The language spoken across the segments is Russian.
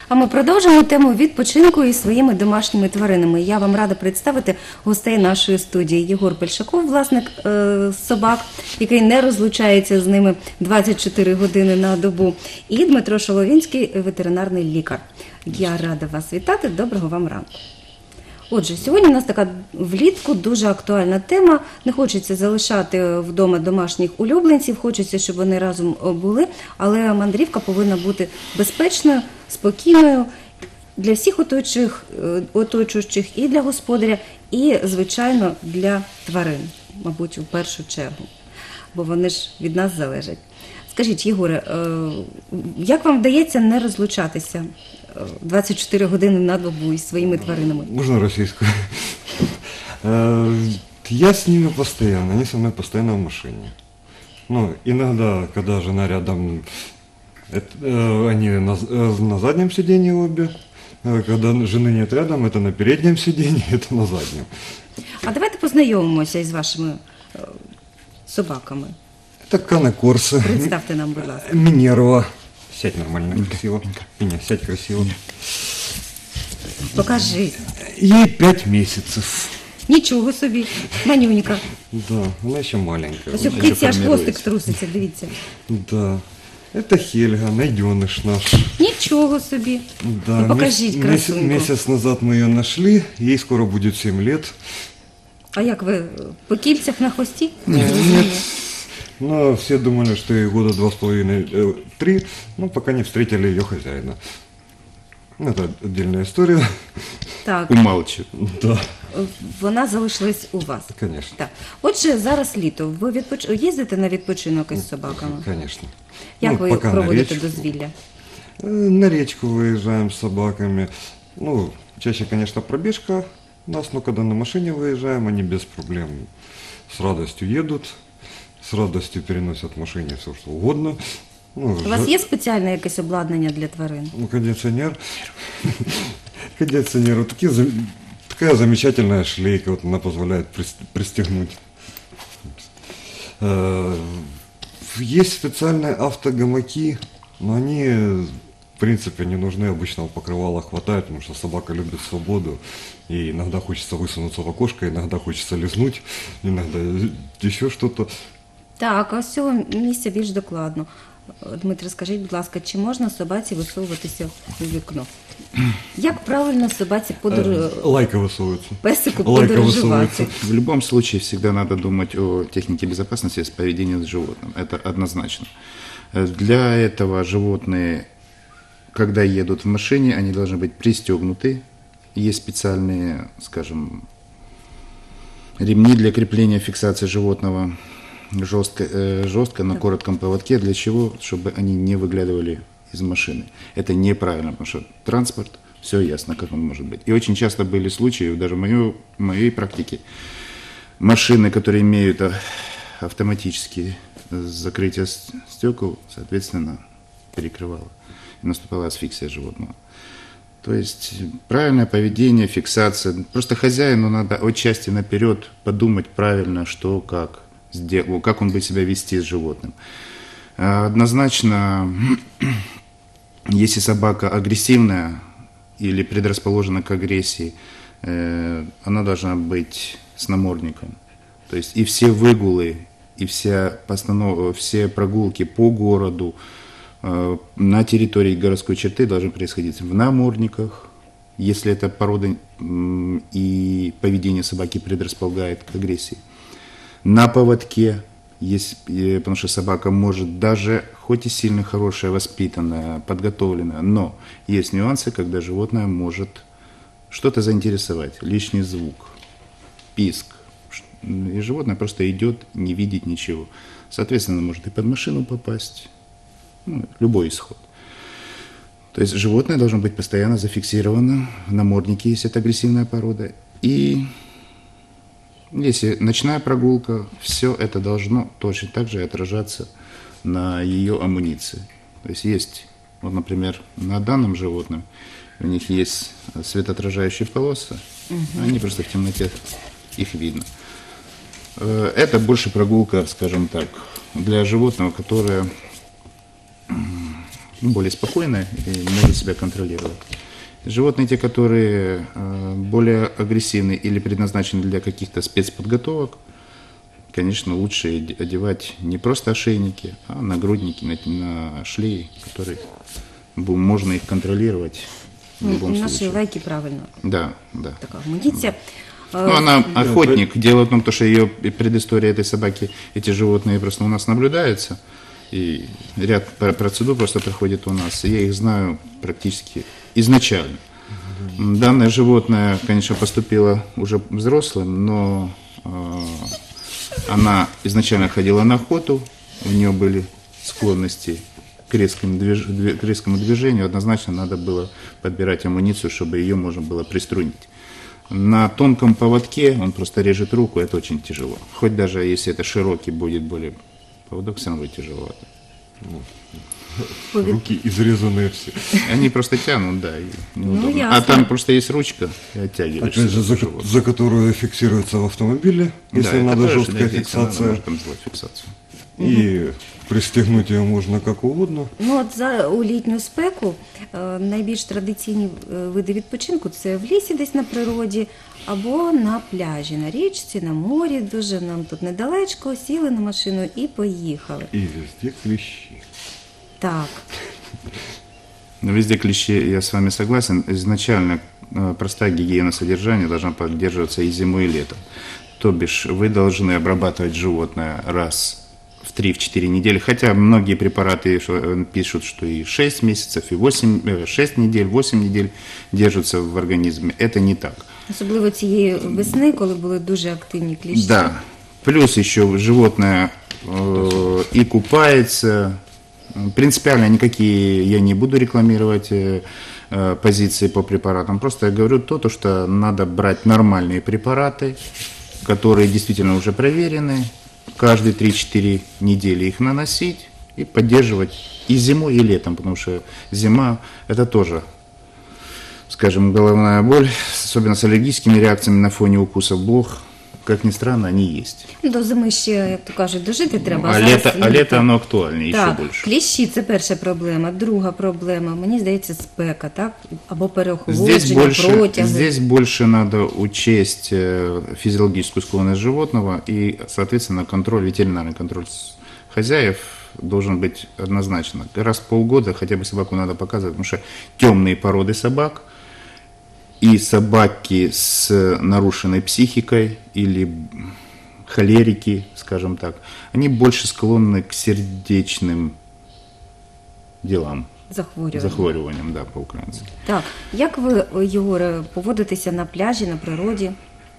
А ми продовжуємо тему відпочинку із своїми домашніми тваринами. Я вам рада представити гостей нашої студії. Єгор Пельшаков, власник собак, який не розлучається з ними 24 години на добу, і Дмитро Шоловінський, ветеринарний лікар. Я рада вас вітати. Доброго вам ранку. Отже, сьогодні у нас така влітку дуже актуальна тема. Не хочеться залишати вдома домашніх улюбленців, хочеться, щоб вони разом були, але мандрівка повинна бути безпечною, спокійною для всіх оточуючих, і для господаря, і, звичайно, для тварин, мабуть, у першу чергу, бо вони ж від нас залежать. Скажіть, Єгоре, як вам вдається не розлучатися 24 години на добу із своими тваринами? Можно российскую? Я с ними постоянно, они со мной постоянно в машине. Ну, иногда, когда жена рядом, они на заднем сиденье обе. Когда жены нет рядом, это на переднем сиденье, это на заднем. А давайте познайомимося із вашими собаками. Это Канекорса. Представте нам, будь ласка. Минерва. Сядь нормально, красиво. Меня, сядь красиво. Покажи. Ей 5 месяцев. Нічого собі, манюнька. Да, она еще маленькая. Ось у киці аж хвостик труситься, дивіться. Да. Это Хельга, найденыш наш. Нічого собі. Да, Ну, покажіть красуньку. месяц назад мы ее нашли, ей скоро будет 7 лет. А як ви, по кільцях на хвості? Нет, но все думали, что ей года 2,5-3, но пока не встретили ее хозяина. Это отдельная история. Так, Умалчив. Да, вона залишилась у вас. конечно. Так. Отже, зараз літо. Ви їздите на відпочинок із собаками? Конечно. Як Ну, ви пока на проводите речку. дозвілля? На речку выезжаем с собаками. Ну, чаще, конечно, пробежка нас, но когда на машине выезжаем, они без проблем с радостью едут, с радостью переносят в машине все, что угодно. Ну, У вас є спеціальне якесь обладнання для тварин? Ну, кондиционер. Кондиционер. Вот такая замечательная шлейка, вот она позволяет пристегнуть. Есть специальные автогамаки, но они, в принципе, не нужны. Обычного покрывала хватает, потому что собака любит свободу. И иногда хочется высунуться в окошко, иногда хочется лизнуть, иногда еще что-то. Так, а з цього місця більш докладно. Дмитро, скажіть, будь ласка, чи можна собаці висовуватися у вікно? Як правильно собаці Лайка высовывается. песику Лайка подорожувати? высовывается. В любом случае всегда надо думать о технике безопасности с поведением с животным. Это однозначно. Для этого животные, когда едут в машине, они должны быть пристегнуты. Есть специальные, скажем, ремни для крепления фиксации животного жестко на коротком поводке. Для чего? Чтобы они не выглядывали из машины. Это неправильно, потому что транспорт, все ясно, как он может быть. И очень часто были случаи, даже в моей практике, машины, которые имеют автоматические закрытие стекол, соответственно, перекрывало. И наступала асфиксия животного. То есть правильное поведение, фиксация. Просто хозяину надо отчасти наперед подумать правильно, что, как он будет себя вести с животным. Однозначно, если собака агрессивная или предрасположена к агрессии, она должна быть с намордником. То есть и все выгулы, и все прогулки по городу на территории городской черты должны происходить в намордниках, если эта порода и поведение собаки предрасполагает к агрессии. На поводке, потому что собака может даже, хоть и сильно хорошая, воспитанная, подготовленная, но есть нюансы, когда животное может что-то заинтересовать, лишний звук, писк, и животное просто идет, не видит ничего. Соответственно, может и под машину попасть, любой исход. То есть животное должно быть постоянно зафиксировано в наморднике, если это агрессивная порода, и если ночная прогулка, все это должно точно так же отражаться на ее амуниции. То есть, вот, например, на данном животном у них есть светоотражающие полосы, они просто в темноте, их видно. Это больше прогулка, скажем так, для животного, которое более спокойно и могут себя контролировать. Животные, те, которые более агрессивны или предназначены для каких-то спецподготовок, конечно, лучше одевать не просто ошейники, а нагрудники на шлеи, которые можно их контролировать в любом Наші случае. лайки правильно. Да, да. Така амуніція. Ну, она охотник. Дело в том, что ее предыстория этой собаки, эти животные просто у нас наблюдаются. И ряд процедур просто проходит у нас. И я их знаю практически изначально. Данное животное, конечно, поступило уже взрослым, но она изначально ходила на охоту, у нее были склонности к резкому движению. Однозначно надо было подбирать амуницию, чтобы ее можно было приструнить. На тонком поводке он просто режет руку, это очень тяжело. Хоть даже если это широкий будет более поводок, все равно будет тяжеловато. Руки изрезанные все. Они просто тянут, да, и неудобно. ясно. А там просто есть ручка, и оттягиваешь. Опять же, за которую фиксируется в автомобиле, если надо жесткая фиксация. Можно там сделать фиксацию. И пристегнуть ее можно как угодно. Ну, от у літню спеку найбільш традиційні види відпочинку – це в лісі десь на природі або на пляжі, на річці, на морі. Дуже нам тут недалечко, сіли на машину і поїхали. И везде клещи. Так. Но везде клещи, я с вами согласен. Изначально простая гигиена содержания должна поддерживаться и зимой, и летом. То бишь вы должны обрабатывать животное раз в 3-4 недели, хотя многие препараты пишут, что и 6 месяцев, и 6 недель, 8 недель держатся в организме. Это не так. Особливо цієї весни, коли були дуже активні кліщі. Да. Плюс еще животное и купается. Принципиально никакие я не буду рекламировать позиции по препаратам. Просто я говорю то, что надо брать нормальные препараты, которые действительно уже проверены. Каждые 3-4 недели их наносить и поддерживать и зимой, и летом. Потому что зима это тоже, скажем, головная боль, особенно с аллергическими реакциями на фоне укусов блох. Как ни странно, они есть. До зими ще, як то кажуть, дожити треба. А лето оно актуальнее, еще Так, больше. кліщі – це перша проблема. Друга проблема, мені здається, спека, так? Або переохолодження, протяги. Здесь больше надо учесть физиологическую склонность животного и, соответственно, ветеринарный контроль хозяев должен быть однозначно. Раз в полгода хотя бы собаку надо показывать, потому что темные породы собак и собаки с нарушенной психикой или холерики, скажем так, они больше склонны к сердечным делам. Захворюванням, да, по-українськи. Так, як ви, Єгоре, поводитеся на пляжі, на природі?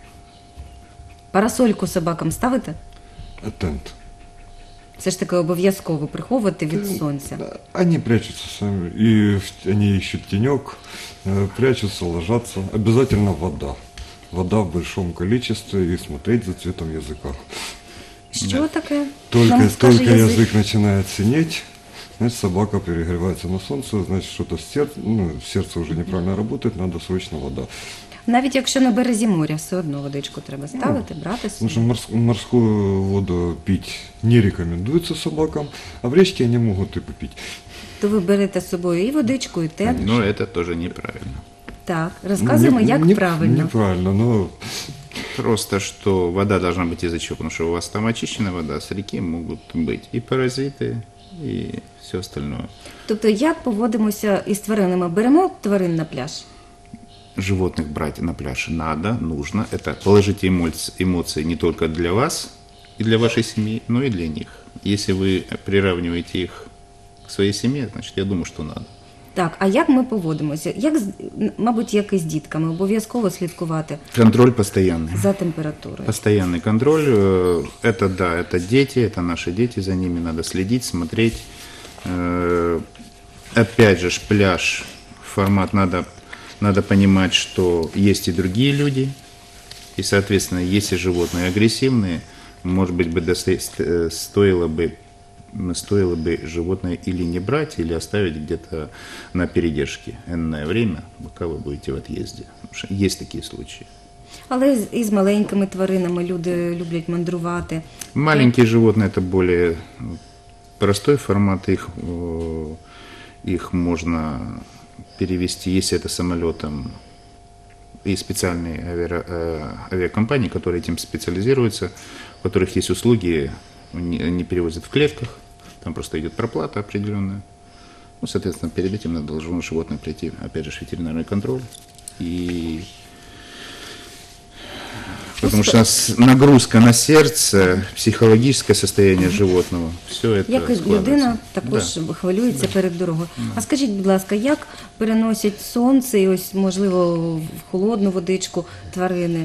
Парасольку собакам ставите? Тент. Все ж таки обов'язково приховувати від сонця. Да, они прячутся сами, и они ищут тенек, прячутся, ложатся. Обязательно вода. Вода в большом количестве и смотреть за цветом языка. Що таке? Только Нам скаже язык начинает синеть, значит собака перегревается на солнце, значит что-то сердце уже неправильно работает, надо срочно вода. Навіть якщо на березі моря, все одно водичку треба ставити, брати собі. Потому что морскую воду пить не рекомендуется собакам, а в речке они могут и попить. То ви берете з собою і водичку, і те. Но это тоже неправильно. Так, розказуємо, як правильно. Неправильно, но Просто, что вода должна быть из-за чего? Потому что у вас там очищенная вода, с реки могут быть и паразиты, и все остальное. Тобто, як поводимося із тваринами? Беремо тварин на пляж? Животных брать на пляж надо, нужно. Это положите эмоции не только для вас и для вашей семьи, но и для них. Если вы приравниваете их к своей семье, значит, я думаю, что надо. Так, а як ми поводимося? Мабуть, як і з дітками, обов'язково слідкувати Контроль постоянный. за температурою. Постоянный контроль. Это да, это дети, это наши дети, за ними надо следить, смотреть. Опять же, пляж, формат надо понимать, что есть и другие люди, и, соответственно, если животные агрессивные, может быть, стоило бы животное или не брать, или оставить где-то на передержке энное время, пока вы будете в отъезде. Потому что есть такие случаи. Але і з маленькими тваринами люди люблять мандрувати. Маленькие животные – это более простой формат их Их можно перевести, если это самолетом, и специальные авиакомпании, которые этим специализируются, у которых есть услуги, они перевозят в клетках, там просто идет проплата определенная. Ну, соответственно, перед этим надо должно животное прийти, опять же, ветеринарный контроль. И потому что нагрузка на сердце, психологическое состояние животного, все это Як і складывается. людина також хвилюється перед дорогою. А скажіть, будь ласка, як переносять сонце і ось, можливо, в холодну водичку тварини?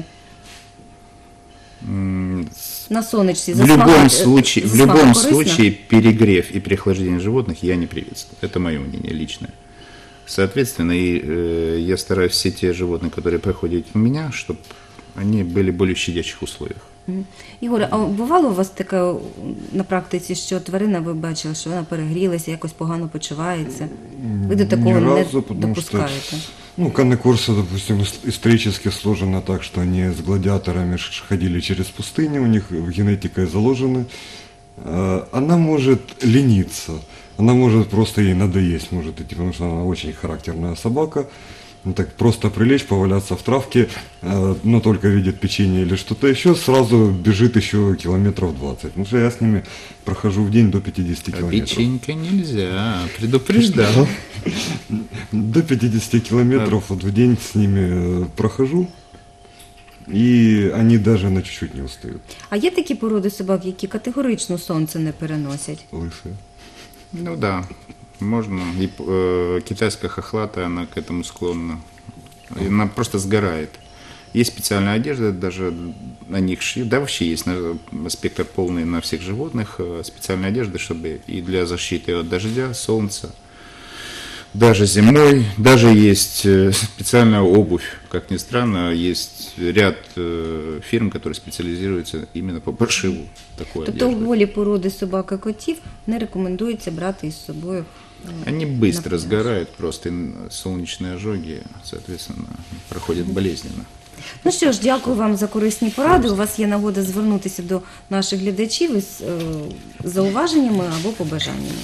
На сонечці В любом засмагати- случае, в засмага любом корисна? случае перегрев и переохлаждение животных я не приветствую. Это мое мнение личное. Соответственно, я стараюсь все те животные, которые проходят у меня, чтобы они были в более щадящих условиях. Ігоре, а бувало у вас таке на практиці, що тварина, ви бачили, що вона перегрілася, якось погано почувається? Ви до такого Ни не разу, потому что, допускаєте? ну, Канны Корсо, допустим, исторически сложено так, что они с гладиаторами ходили через пустыню, у них генетикой заложено. Она может лениться, она может просто ей надоесть, может идти, потому что она очень характерная собака. Ну, так просто прилечь, поваляться в травке, но только видит печенье или что-то еще, сразу бежит еще километров 20. Потому что я с ними прохожу в день до 50 А километров. печенька нельзя, предупреждал. До 50 километров вот в день с ними прохожу, и они даже на чуть-чуть не устают. А є такі породи собак, які категорично сонце не переносять? Лысые. Ну да, можно. И китайская хохлатая, она к этому склонна. И она просто сгорает. Есть специальная одежда, даже на них шьют. Да, вообще есть спектр полный на всех животных. Специальная одежда, чтобы и для защиты от дождя, солнца. Даже зимой, даже есть специальная обувь. Как ни странно, есть ряд фирм, которые специализируются именно по пошиву такой Тобто одежды. голі породи собак і котів не рекомендується брати із собою. Они быстро сгорают, просто солнечные ожоги, соответственно, проходят болезненно. Ну що ж, дякую вам за корисні поради. У вас є нагода звернутися до наших глядачів із зауваженнями або побажаннями.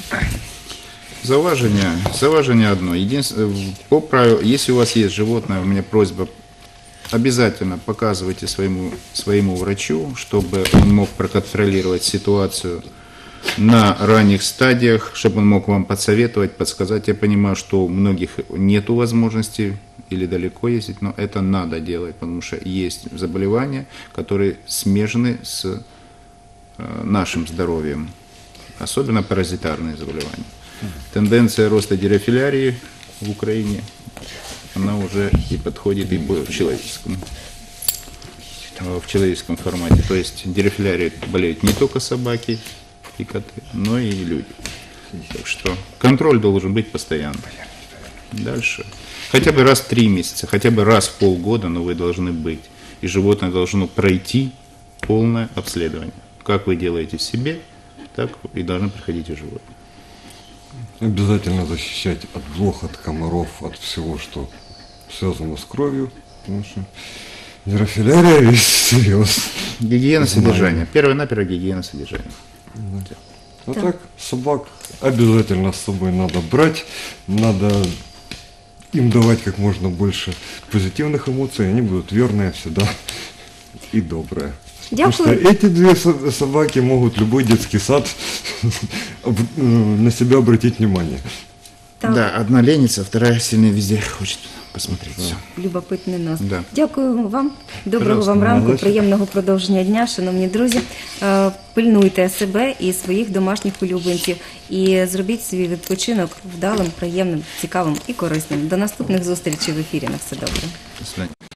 Зауважение одно. По правилу, если у вас есть животное, у меня просьба, обязательно показывайте своему врачу, чтобы он мог проконтролировать ситуацию на ранних стадиях, чтобы он мог вам подсоветовать, подсказать. Я понимаю, что у многих нет возможности или далеко ездить, но это надо делать, потому что есть заболевания, которые смежны с нашим здоровьем, особенно паразитарные заболевания. Тенденция роста дирофилярии в Украине, она уже и подходит и в человеческом формате. То есть дирофилярией болеют не только собаки и коты, но и люди. Так что контроль должен быть постоянно. Дальше. Хотя бы раз в 3 месяца, хотя бы раз в полгода, но вы должны быть. И животное должно пройти полное обследование. Как вы делаете в себе, так и должны проходить у животных. Обязательно защищать от блох, от комаров, от всего, что связано с кровью, потому что дирофилярия вещь серьезная. Гигиена содержания. Первое-наперво гигиена содержания. А так, собак обязательно с собой надо брать, надо им давать как можно больше позитивных эмоций, они будут верные всегда и добрые. Потому что Дякую. эти две собаки могут любой детский сад на себя обратить внимание. Так, Да, одна ленится, вторая сильно везде хочет посмотреть. Все. любопитний нос. Да. Дякую вам. Доброго Пожалуйста, вам ранку, молодець. приємного продовження дня, шановні друзі. Пильнуйте себе і своїх домашніх улюбленців. І зробіть свій відпочинок вдалим, приємним, цікавим і корисним. До наступних зустрічей в ефірі. На все добре. До свидания.